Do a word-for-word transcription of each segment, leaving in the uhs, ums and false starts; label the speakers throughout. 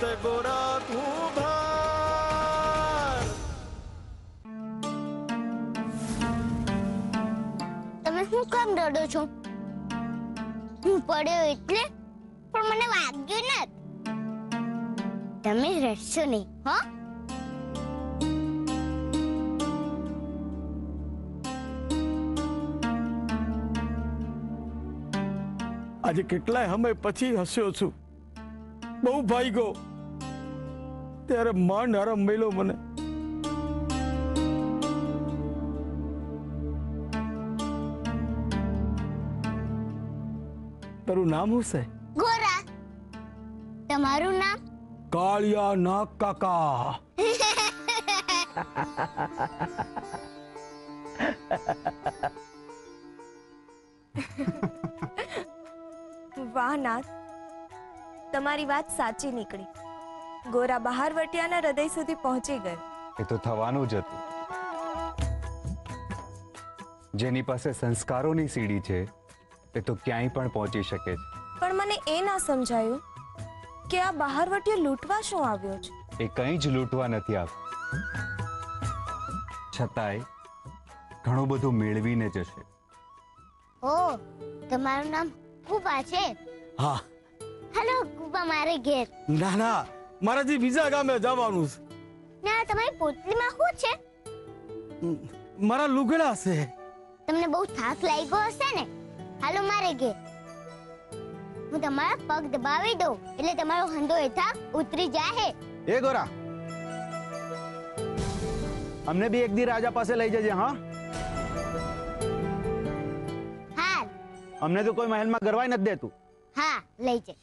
Speaker 1: માથે ગોરા તું ભાર.
Speaker 2: તમે શું કામ રડો છો? હું પડ્યો એટલે? પણ મને વાગ્યું નથી. તમે રડશો નહીં, હો?
Speaker 1: આજે કેટલાય સમય પછી હસ્યો છું. બહુ ભાગ્યો ત્યારે માંડ આરામ મળ્યો મને. તારું નામ શું છે?
Speaker 2: ગોરા. તમારું નામ?
Speaker 1: કાળિયા નાગ કાકા.
Speaker 3: વાહ નાથ, તમારી વાત સાચી નીકળી. ગોરા બહારવટિયાના હૃદય સુધી પહોંચી ગયો.
Speaker 4: એ તો થવાનું જ હતું. જેની પાસે સંસ્કારોની સીડી છે એ તો ક્યાંય પણ પહોંચી શકે છે.
Speaker 3: પણ મને એ ના સમજાયું કે આ બહારવટિયો લૂંટવા શું આવ્યો છે?
Speaker 4: એ કંઈ જ લૂંટવા નથી આવ્યો, છતાંય ઘણું બધું મેળવીને જશે.
Speaker 2: ઓ, તમારું નામ કુબા છે?
Speaker 1: હા.
Speaker 2: હાલો કુબા મારે ઘેર.
Speaker 1: ના ના, મારાથી બીજા ગામે જવાનું છે.
Speaker 2: ના, તમારી પોટલીમાં શું છે?
Speaker 1: મારા લુગડા છે.
Speaker 2: તમને બહુ થાક લાગ્યો હશે ને? હાલો મારે ઘેર. હું તમારા પગ દબાવી દઉં એટલે તમારો હંધો એ થાક ઉતરી જાય.
Speaker 5: એ ગોરા, અમને બી એક દી રાજા પાસે લઈ જજે. હા,
Speaker 2: હાલ.
Speaker 5: અમને તો કોઈ મહેલમાં ગરવાય નથી દેતું.
Speaker 2: હા, લઈ જઈ.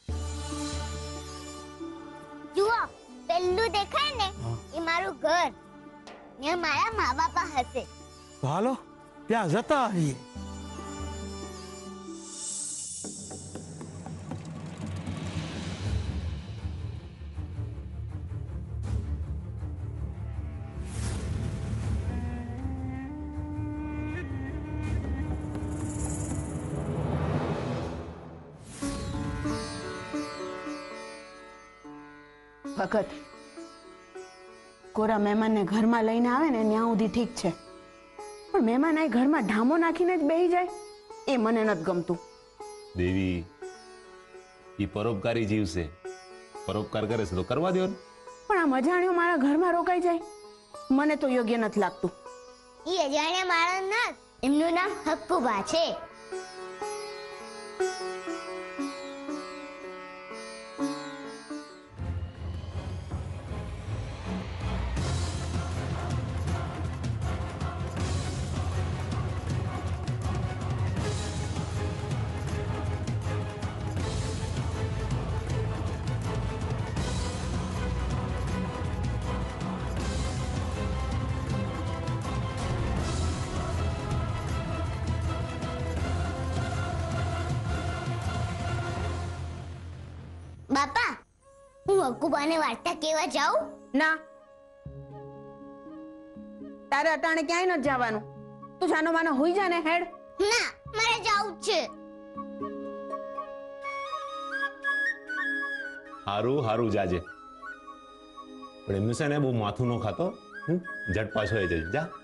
Speaker 2: જુઓ, પેલું દેખાય ને એ મારું ઘર ને મારા મા બાપા હશે.
Speaker 1: હાલો ત્યાં જતા આવીએ.
Speaker 6: વખત કોરા મહેમાનને ઘરમાં લઈને આવે ને ત્યાં સુધી ઠીક છે, પણ મહેમાન આ ઘરમાં ઢામો નાખીને જ બેહી જાય એ મને નથી ગમતું.
Speaker 7: દેવી, ઈ પરોપકારી જીવ છે, પરોપકાર કરે છે તો કરવા દો ને.
Speaker 6: પણ આ અજાણ્યો મારા ઘરમાં રોકાઈ જાય મને તો યોગ્ય નથી લાગતું.
Speaker 2: ઈ અજાણ્યા માણસ નથી, એમનું નામ હક્કુબા છે. બાપા, હું હક્કુબાને વાર્તા કેવા જાઉં?
Speaker 6: ના, તારે અટાણે ક્યાંય નથી જવાનું. તું જાનો માનો હોઈ જા ને હેડ.
Speaker 2: ના, મારે જાવું જ છે.
Speaker 7: હારું હારું જાજે, પણ એમનું છે ને બહુ માથું ન ખાતો. ઝટ પાછો આવી જજે. જા.